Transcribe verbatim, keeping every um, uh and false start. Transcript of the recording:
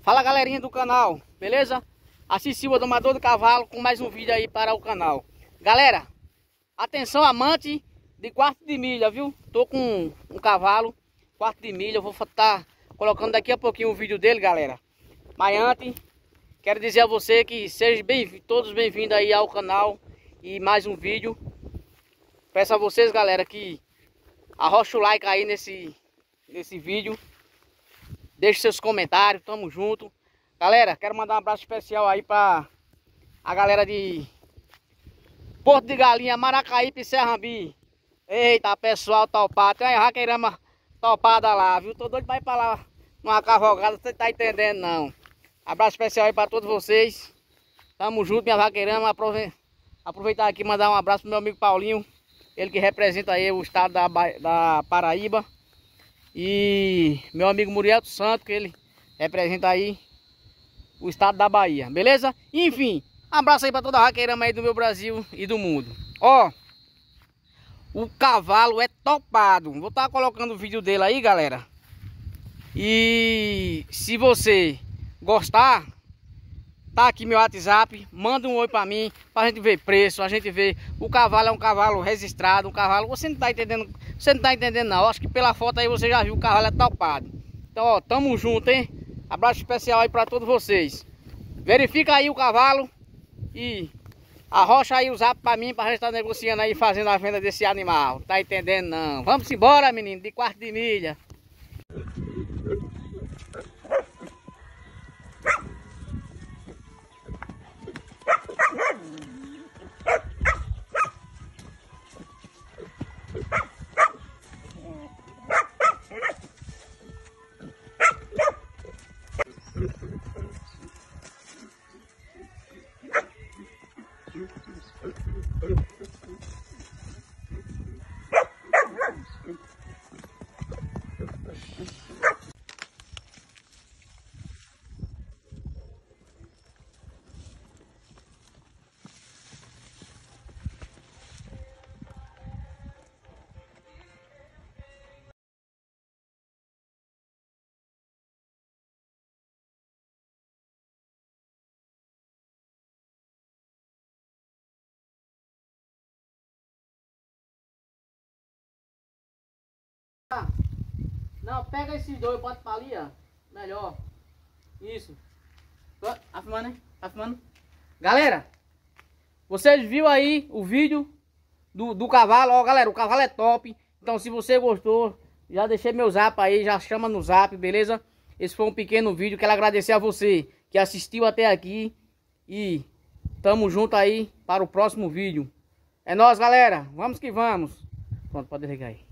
Fala galerinha do canal, beleza? Assistiu o domador do cavalo com mais um vídeo aí para o canal. Galera, atenção amante de quarto de milha, viu? Tô com um cavalo, quarto de milha, eu vou estar colocando daqui a pouquinho o vídeo dele, galera. Mas antes, quero dizer a você que sejam bem, todos bem-vindos aí ao canal e mais um vídeo. Peço a vocês, galera, que arrocha o like aí nesse, nesse vídeo. Deixe seus comentários, tamo junto. Galera, quero mandar um abraço especial aí pra a galera de Porto de Galinha, Maracaípe e Serrambi. Eita, pessoal topado, tem uma raqueirama topada lá, viu? Tô doido pra ir pra lá numa cavalgada, você tá entendendo não. Abraço especial aí pra todos vocês. Tamo junto, minha vaqueirama. Aproveitar aqui e mandar um abraço pro meu amigo Paulinho. Ele que representa aí o estado da, da Paraíba. E meu amigo Muriel dos Santos, que ele representa aí o estado da Bahia, beleza? Enfim, um abraço aí pra toda a vaqueirama aí do meu Brasil e do mundo. Ó, o cavalo é topado. Vou estar colocando o vídeo dele aí, galera. E se você gostar, tá aqui meu WhatsApp, manda um oi pra mim, pra gente ver preço, a gente ver. O cavalo é um cavalo registrado, um cavalo, você não tá entendendo, você não tá entendendo não. Acho que pela foto aí você já viu, o cavalo é topado. Então, ó, tamo junto, hein? Abraço especial aí pra todos vocês. Verifica aí o cavalo e arrocha aí o zap pra mim, pra gente estar negociando aí, fazendo a venda desse animal. Tá entendendo não? Vamos embora, menino, de quarto de milha. Não, pega esses dois, bota pra ali, ó. Melhor. Isso. Tá filmando, hein? Tá filmando? Galera, vocês viram aí o vídeo do, do cavalo. Ó, galera, o cavalo é top. Então, se você gostou, já deixei meu zap aí, já chama no zap, beleza? Esse foi um pequeno vídeo. Quero agradecer a você que assistiu até aqui. E tamo junto aí para o próximo vídeo. É nóis, galera. Vamos que vamos. Pronto, pode desligar aí.